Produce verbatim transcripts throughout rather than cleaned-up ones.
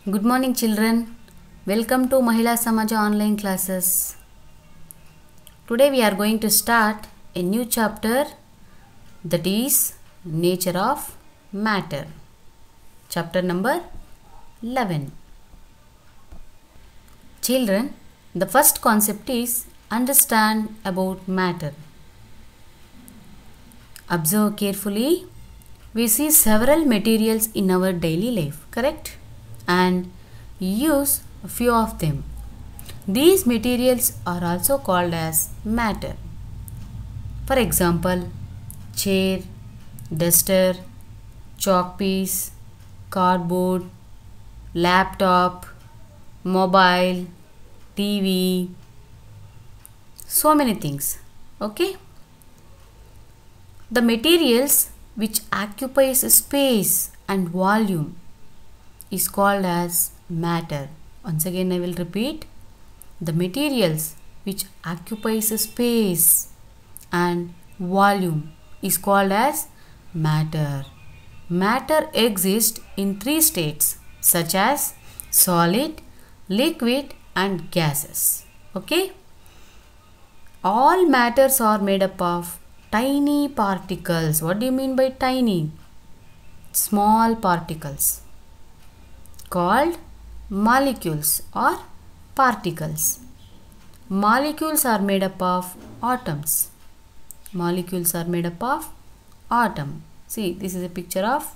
Good morning children. Welcome to Mahila Samaja online classes. Today we are going to start a new chapter, that is Nature of Matter. Chapter number eleven. Children, the first concept is understand about matter. Observe carefully. We see several materials in our daily life, correct? And use a few of them. These materials are also called as matter. For example, chair, duster, chalk piece, cardboard, laptop, mobile, T V, so many things. Okay? The materials which occupies space and volume is called as matter. Once again I will repeat. The materials which occupies space and volume is called as matter. Matter exists in three states such as solid, liquid and gases. Okay? All matters are made up of tiny particles. What do you mean by tiny? Small particles called molecules or particles. Molecules are made up of atoms. Molecules are made up of atom. See, this is a picture of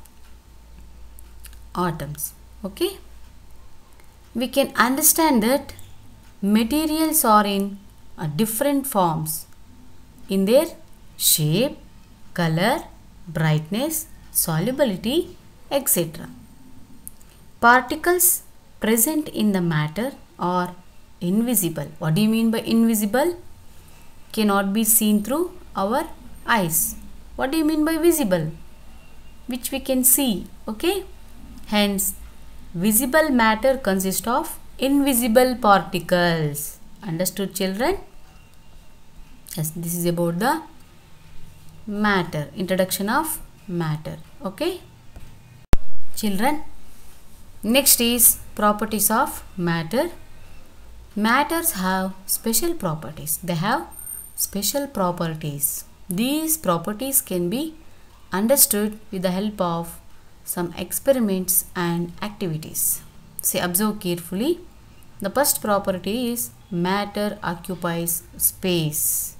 atoms. Okay? We can understand that materials are in uh, different forms in their shape, color, brightness, solubility, et cetera. Particles present in the matter are invisible. What do you mean by invisible? Cannot be seen through our eyes. What do you mean by visible? Which we can see. Okay? Hence, visible matter consists of invisible particles. Understood, children? Yes, this is about the matter. Introduction of matter. Okay? Children, next is properties of matter. Matters have special properties. They have special properties. These properties can be understood with the help of some experiments and activities. See, observe carefully. The first property is matter occupies space.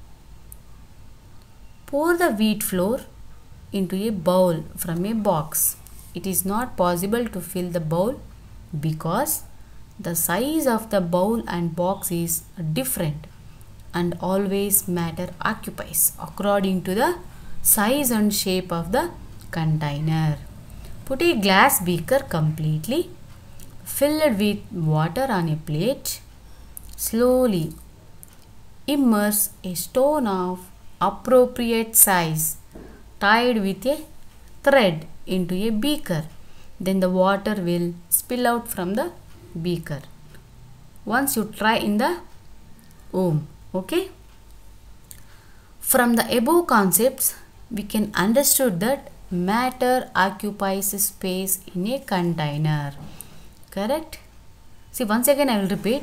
Pour the wheat flour into a bowl from a box. It is not possible to fill the bowl because the size of the bowl and box is different, and always matter occupies according to the size and shape of the container. Put a glass beaker completely filled with water on a plate. Slowly immerse a stone of appropriate size tied with a thread into a beaker. Then the water will spill out from the beaker. Once you try in the home. Okay? From the above concepts, we can understood that matter occupies space in a container. Correct? See, once again I will repeat.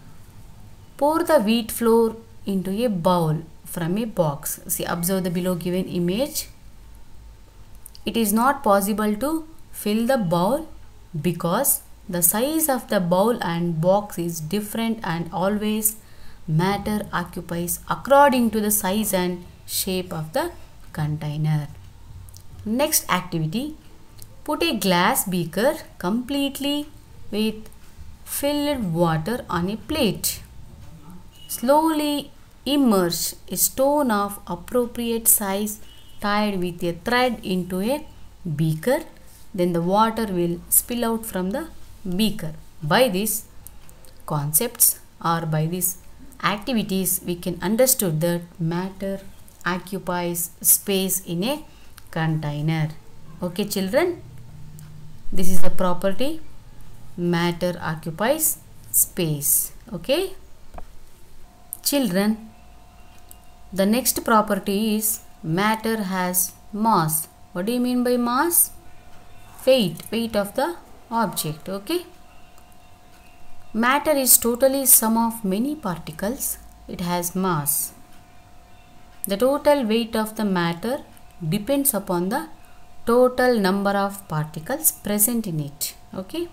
Pour the wheat flour into a bowl from a box. See, observe the below given image. It is not possible to fill the bowl because the size of the bowl and box is different, and always matter occupies according to the size and shape of the container. Next activity. Put a glass beaker completely with filled water on a plate. Slowly immerse a stone of appropriate size tied with a thread into a beaker. Then the water will spill out from the beaker. By these concepts or by these activities, we can understood that matter occupies space in a container. Okay, children? This is the property. Matter occupies space. Okay? Children, the next property is matter has mass. What do you mean by mass? Weight, weight of the object. Okay. Matter is totally sum of many particles. It has mass. The total weight of the matter depends upon the total number of particles present in it. Okay.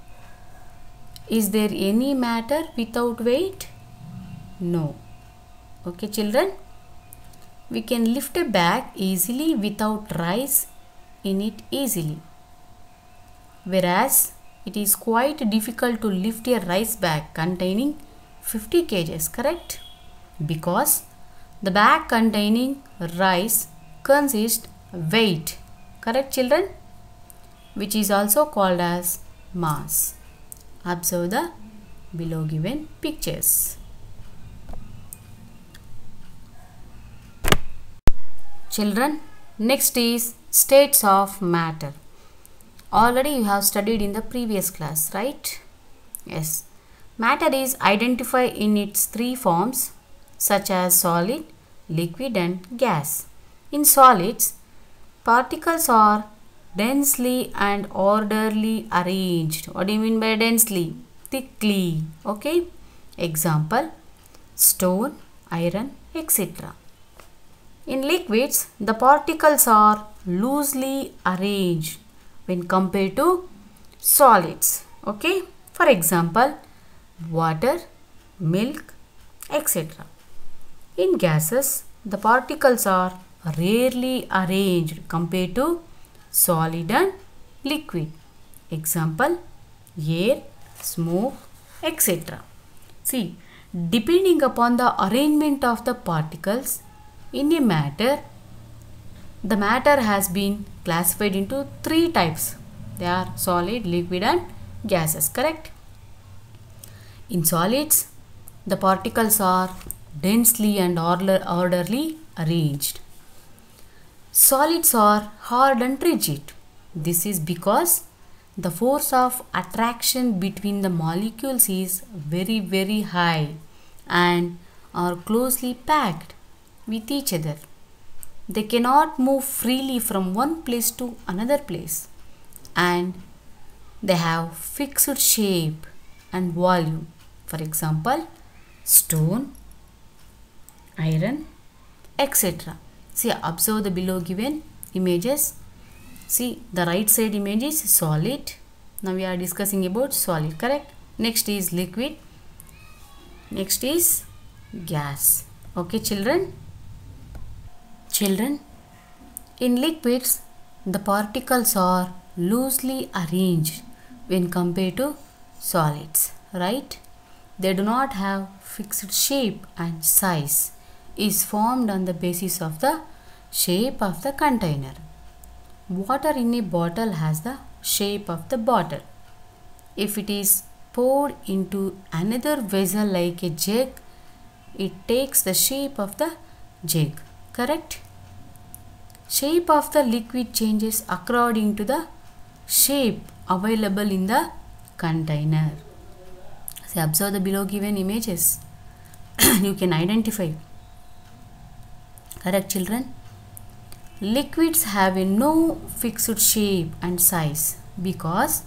Is there any matter without weight? No. Okay, children. We can lift a bag easily without rice in it easily. Whereas it is quite difficult to lift a rice bag containing fifty kilograms, correct? Because the bag containing rice consists weight, correct children? Which is also called as mass. Observe the below given pictures. Children, next is states of matter. Already you have studied in the previous class, right? Yes. Matter is identified in its three forms such as solid, liquid and gas. In solids, particles are densely and orderly arranged. What do you mean by densely? Thickly. Okay. Example, stone, iron, et cetera. In liquids, the particles are loosely arranged when compared to solids. Okay. For example, water, milk, et cetera. In gases, the particles are rarely arranged compared to solid and liquid. Example, air, smoke, et cetera. See, depending upon the arrangement of the particles in a matter, the matter has been classified into three types. They are solid, liquid and gases, correct? In solids, the particles are densely and order, orderly arranged. Solids are hard and rigid. This is because the force of attraction between the molecules is very very high and are closely packed with each other. They cannot move freely from one place to another place, and they have fixed shape and volume. For example, stone, iron, et cetera. See, observe the below given images. See, the right side image is solid. Now we are discussing about solid, correct? Next is liquid. Next is gas. Okay, children? Children, in liquids, the particles are loosely arranged when compared to solids, right? They do not have fixed shape and size. Is formed on the basis of the shape of the container. Water in a bottle has the shape of the bottle. If it is poured into another vessel like a jug, it takes the shape of the jug, correct? Shape of the liquid changes according to the shape available in the container. So observe the below given images. You can identify. Correct, children? Liquids have a no fixed shape and size because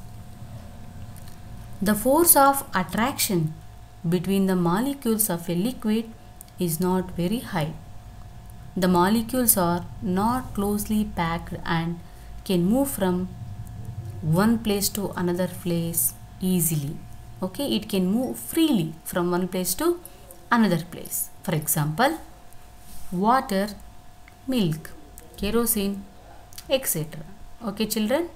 the force of attraction between the molecules of a liquid is not very high. The molecules are not closely packed and can move from one place to another place easily. Okay, it can move freely from one place to another place. For example, water, milk, kerosene, et cetera. Okay, children?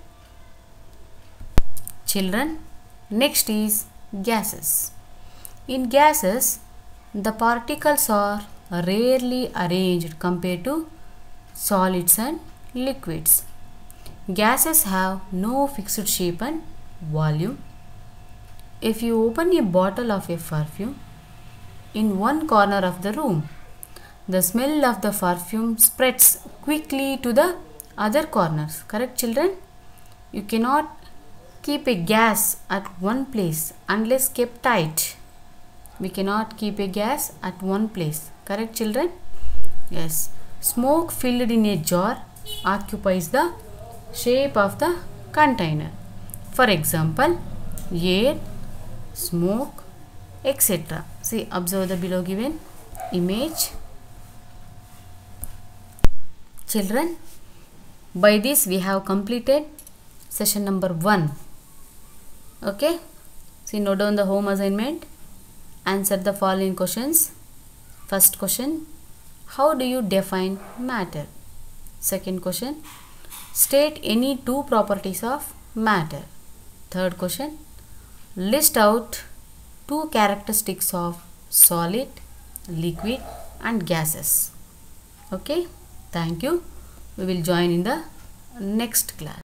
Children, next is gases. In gases, the particles are rarely arranged compared to solids and liquids. Gases have no fixed shape and volume. If you open a bottle of a perfume in one corner of the room, the smell of the perfume spreads quickly to the other corners. Correct, children? You cannot keep a gas at one place unless kept tight. We cannot keep a gas at one place. Correct, children? Yes. Smoke filled in a jar occupies the shape of the container. For example, air, smoke, et cetera. See, observe the below given image. Children, by this we have completed session number one. Okay. See, note down the home assignment. Answer the following questions. First question, how do you define matter? Second question, state any two properties of matter. Third question, list out two characteristics of solid, liquid and gases. Okay, thank you. We will join in the next class.